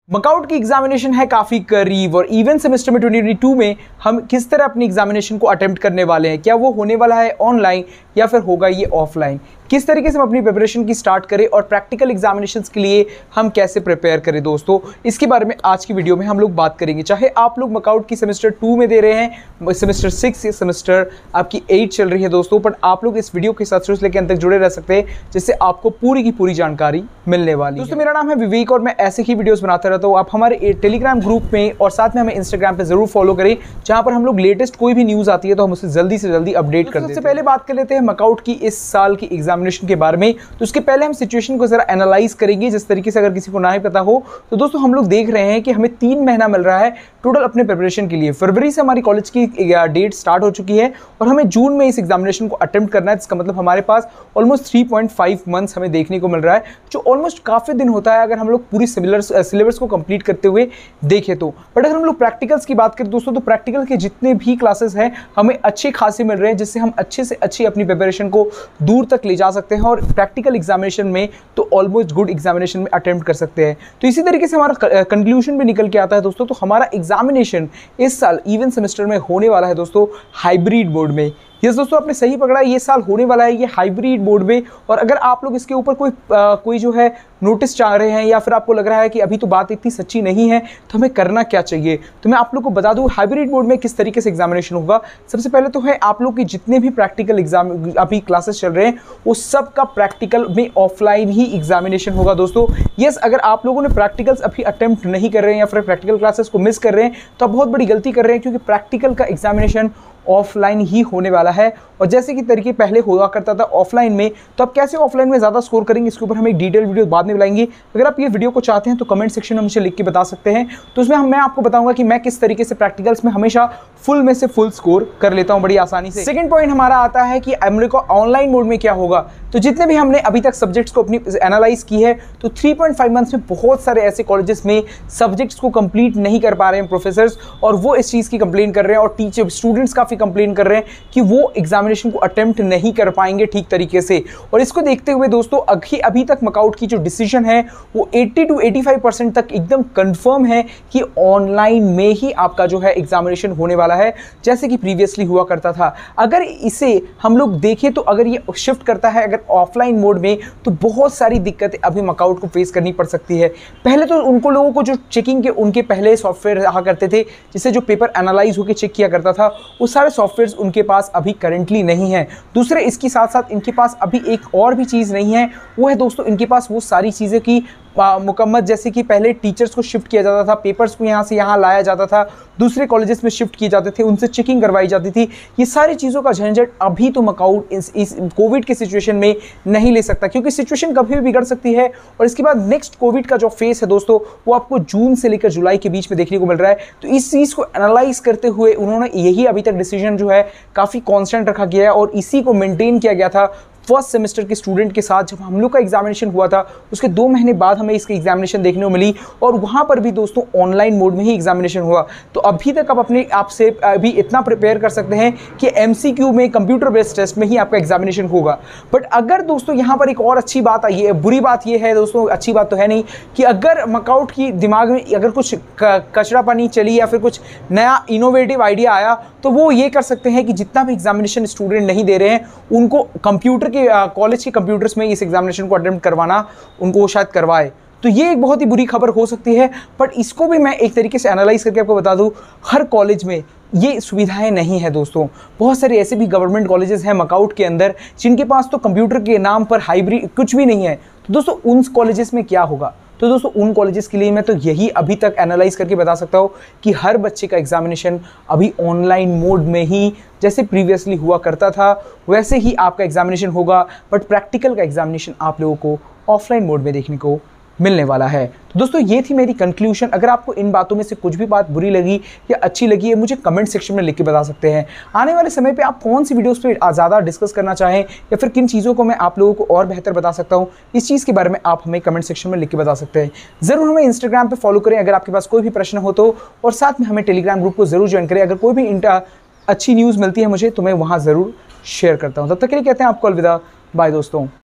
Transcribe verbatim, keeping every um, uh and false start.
मकआउट की एग्जामिनेशन है काफ़ी करीब और इवन सेमेस्टर में ट्वेंटी ट्वेंटी टू में हम किस तरह अपनी एग्जामिनेशन को अटेम्प्ट करने वाले हैं, क्या वो होने वाला है ऑनलाइन या फिर होगा ये ऑफलाइन, किस तरीके से हम अपनी प्रिपरेशन की स्टार्ट करें और प्रैक्टिकल एग्जामिनेशंस के लिए हम कैसे प्रिपेयर करें दोस्तों, इसके बारे में आज की वीडियो में हम लोग बात करेंगे। चाहे आप लोग मकआउट की सेमेस्टर टू में दे रहे हैं, सेमेस्टर सिक्स या सेमेस्टर आपकी एट चल रही है दोस्तों, पर आप लोग इस वीडियो के साथ शुरू से लेकर अंत तक जुड़े रह सकते हैं, जिससे आपको पूरी की पूरी जानकारी मिलने वाली है। दोस्तों मेरा नाम है विवेक और मैं ऐसे ही वीडियोस बनाता रहता हूँ। आप हमारे टेलीग्राम ग्रुप में और साथ में हमें इंस्टाग्राम पे जरूर फॉलो करें, जहां पर हम लोग लेटेस्ट कोई भी न्यूज़ आती है तो हम उसे जल्दी से जल्दी अपडेट कर देते हैं। सबसे पहले बात कर लेते हैं मकआउट की इस साल की एग्जामिनेशन के बारे में। तो उसके पहले हम सिचुएशन को जरा एनालाइज करेंगे, जिस तरीके से अगर किसी को ना ही पता हो तो दोस्तों हम लोग देख रहे हैं कि हमें तीन महीना मिल रहा है टोटल अपने प्रिपरेशन के लिए। फरवरी से हमारी कॉलेज की डेट स्टार्ट हो चुकी है और हमें जून में इस एग्जामिनेशन को अटेम्प्ट करना है। इसका मतलब हमारे पास almost three point five months हमें देखने को मिल रहा है, जो ऑलमोस्ट काफ़ी दिन होता है अगर हम लोग पूरी सिलेबस को कंप्लीट करते हुए देखें तो। बट अगर हम लोग प्रैक्टिकल्स की बात करें दोस्तों, तो प्रैक्टिकल के जितने भी क्लासेस हैं हमें अच्छे खासे मिल रहे हैं, जिससे हम अच्छे से अच्छी अपनी प्रिपरेशन को दूर तक ले जा सकते हैं और प्रैक्टिकल एग्जामिनेशन में तो ऑलमोस्ट गुड एग्जामिनेशन में अटेम्प्ट कर सकते हैं। तो इसी तरीके से हमारा कंक्लूजन भी निकल के आता है दोस्तों। तो हमारा एग्जामिनेशन इस साल इवन सेमेस्टर में होने वाला है दोस्तों हाइब्रिड मोड में। यस दोस्तों, आपने सही पकड़ा, ये साल होने वाला है ये हाइब्रिड मोड में। और अगर आप लोग इसके ऊपर कोई आ, कोई जो है नोटिस चाह रहे हैं या फिर आपको लग रहा है कि अभी तो बात इतनी सच्ची नहीं है तो हमें करना क्या चाहिए, तो मैं आप लोग को बता दूं हाइब्रिड मोड में किस तरीके से एग्जामिनेशन होगा। सबसे पहले तो है आप लोग के जितने भी प्रैक्टिकल एग्जाम अभी क्लासेस चल रहे हैं वो सब का प्रैक्टिकल में ऑफलाइन ही एग्जामिनेशन होगा दोस्तों। यस, अगर आप लोगों ने प्रैक्टिकल्स अभी अटेम्प्ट नहीं कर रहे हैं या फिर प्रैक्टिकल क्लासेस को मिस कर रहे हैं तो आप बहुत बड़ी गलती कर रहे हैं, क्योंकि प्रैक्टिकल का एग्जामिनेशन ऑफलाइन ही होने वाला है। और जैसे कि तरीके पहले हुआ करता था ऑफलाइन में, तो आप कैसे ऑफलाइन में ज़्यादा स्कोर करेंगे इसके ऊपर हम एक डिटेल वीडियो बाद में बनाएंगे। अगर आप ये वीडियो को चाहते हैं तो कमेंट सेक्शन में मुझे लिख के बता सकते हैं, तो उसमें हम मैं आपको बताऊंगा कि मैं किस तरीके से प्रैक्टिकल्स में हमेशा फुल में से फुल स्कोर कर लेता हूँ बड़ी आसानी से। सेकंड पॉइंट हमारा आता है कि हम लोग को ऑनलाइन मोड में क्या होगा। तो जितने भी हमने अभी तक सब्जेक्ट्स को अपनी एनालाइज की है, तो थ्री पॉइंट फाइव मंथ्स में बहुत सारे ऐसे कॉलेजेस में सब्जेक्ट्स को कंप्लीट नहीं कर पा रहे हैं प्रोफेसर्स, और वो इस चीज़ की कंप्लेन कर रहे हैं और टीचर स्टूडेंट्स काफ़ी कंप्लेन कर रहे हैं कि वो एग्जामिनेशन को अटेम्प्ट नहीं कर पाएंगे ठीक तरीके से। और इसको देखते हुए दोस्तों अभी अभी तक मकआउट की जो डिसीजन है वो अस्सी टू पचासी परसेंट तक एकदम कंफर्म है कि ऑनलाइन में ही आपका जो है एग्जामिनेशन होने वाला है, जैसे कि प्रीवियसली हुआ करता था। अगर इसे हम लोग देखें तो अगर ये शिफ्ट करता है अगर ऑफलाइन मोड में, तो बहुत सारी दिक्कतें अभी मकआउट को फेस करनी पड़ सकती है। पहले तो उनको लोगों को जो चेकिंग के उनके पहले सॉफ्टवेयर रहा करते थे, जिससे जो पेपर एनालाइज होकर चेक किया करता था, वो सारे सॉफ्टवेयर उनके पास अभी करंटली नहीं है। दूसरे इसके साथ साथ इनके पास अभी एक और भी चीज़ नहीं है, वो है दोस्तों इनके पास वो सारी चीज़ें की मुकम्मल, जैसे कि पहले टीचर्स को शिफ्ट किया जाता था, पेपर्स को यहाँ से यहाँ लाया जाता था, दूसरे कॉलेजेस में शिफ्ट किए जाते थे, उनसे चेकिंग करवाई जाती थी। ये सारी चीज़ों का झंझट अभी तो मकआउट इस, इस कोविड के सिचुएशन में नहीं ले सकता, क्योंकि सिचुएशन कभी भी बिगड़ सकती है। और इसके बाद नेक्स्ट कोविड का जो फेस है दोस्तों वो आपको जून से लेकर जुलाई के बीच में देखने को मिल रहा है। तो इस चीज़ को एनालाइज करते हुए उन्होंने यही अभी तक डिसीजन जो है काफ़ी कॉन्स्टेंट रखा गया है और इसी को मेनटेन किया गया था फर्स्ट सेमेस्टर के स्टूडेंट के साथ। जब हम लोग का एग्जामिनेशन हुआ था उसके दो महीने बाद हमें इसकी एग्जामिनेशन देखने को मिली और वहाँ पर भी दोस्तों ऑनलाइन मोड में ही एग्जामिनेशन हुआ। तो अभी तक आप अपने आप से अभी इतना प्रिपेयर कर सकते हैं कि एमसीक्यू में कंप्यूटर बेस्ड टेस्ट में ही आपका एग्जामिनेशन होगा। बट अगर दोस्तों यहाँ पर एक और अच्छी बात आई है, बुरी बात ये है दोस्तों, अच्छी बात तो है नहीं, कि अगर मकआउट की दिमाग में अगर कुछ कचरा पानी चली या फिर कुछ नया इनोवेटिव आइडिया आया, तो वो ये कर सकते हैं कि जितना भी एग्जामिनेशन स्टूडेंट नहीं दे रहे हैं उनको कंप्यूटर कॉलेज के कंप्यूटर्स में इस एग्जामिनेशन को अटेम्प्ट करवाना उनको शायद करवाए। तो ये एक बहुत ही बुरी खबर हो सकती है, बट इसको भी मैं एक तरीके से एनालाइज करके आपको बता दूं, हर कॉलेज में ये सुविधाएं नहीं है दोस्तों। बहुत सारे ऐसे भी गवर्नमेंट कॉलेजेस हैं मकआउट के अंदर जिनके पास तो कंप्यूटर के नाम पर हाइब्रिड कुछ भी नहीं है। तो दोस्तों उन कॉलेजेस में क्या होगा, तो दोस्तों उन कॉलेजेस के लिए मैं तो यही अभी तक एनालाइज करके बता सकता हूँ कि हर बच्चे का एग्जामिनेशन अभी ऑनलाइन मोड में ही, जैसे प्रीवियसली हुआ करता था वैसे ही आपका एग्जामिनेशन होगा। बट प्रैक्टिकल का एग्जामिनेशन आप लोगों को ऑफलाइन मोड में देखने को मिलने वाला है। तो दोस्तों ये थी मेरी कंक्लूजन। अगर आपको इन बातों में से कुछ भी बात बुरी लगी या अच्छी लगी है, मुझे कमेंट सेक्शन में लिख के बता सकते हैं। आने वाले समय पे आप कौन सी वीडियोस पे ज़्यादा डिस्कस करना चाहें या फिर किन चीज़ों को मैं आप लोगों को और बेहतर बता सकता हूँ, इस चीज़ के बारे में आप हमें कमेंट सेक्शन में लिख के बता सकते हैं। ज़रूर हमें इंस्टाग्राम पर फॉलो करें अगर आपके पास कोई भी प्रश्न हो तो, और साथ में हमें टेलीग्राम ग्रुप को ज़रूर ज्वाइन करें। अगर कोई भी अच्छी न्यूज़ मिलती है मुझे तो मैं वहाँ ज़रूर शेयर करता हूँ। तब तक के लिए कहते हैं आपको अलविदा, बाय दोस्तों।